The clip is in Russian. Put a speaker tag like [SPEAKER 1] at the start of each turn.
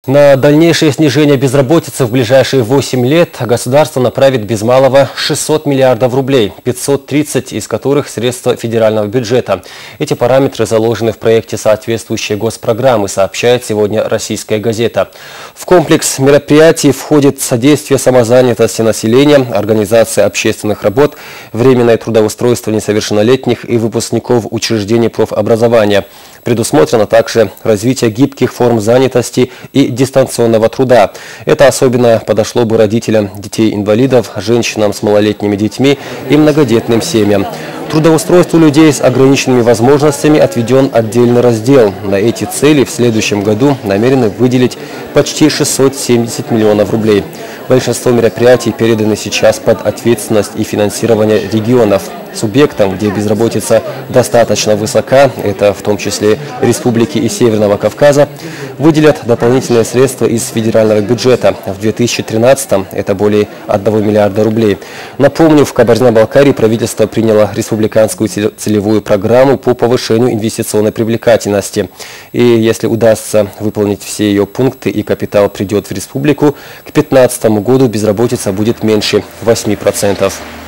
[SPEAKER 1] На дальнейшее снижение безработицы в ближайшие 8 лет государство направит без малого 600 миллиардов рублей, 530 из которых средства федерального бюджета. Эти параметры заложены в проекте соответствующей госпрограммы, сообщает сегодня «Российская газета». В комплекс мероприятий входит содействие самозанятости населения, организация общественных работ, временное трудоустройство несовершеннолетних и выпускников учреждений профобразования. Предусмотрено также развитие гибких форм занятости и дистанционного труда. Это особенно подошло бы родителям детей-инвалидов, женщинам с малолетними детьми и многодетным семьям. Трудоустройству людей с ограниченными возможностями отведен отдельный раздел. На эти цели в следующем году намерены выделить почти 670 миллионов рублей. Большинство мероприятий переданы сейчас под ответственность и финансирование регионов. Субъектам, где безработица достаточно высока, это в том числе республики и Северного Кавказа, выделят дополнительные средства из федерального бюджета. В 2013-м это более 1 миллиарда рублей. Напомню, в Кабардино-Балкарии правительство приняло республиканскую целевую программу по повышению инвестиционной привлекательности. И если удастся выполнить все ее пункты и капитал придет в республику, к 2015 году безработица будет меньше 8%.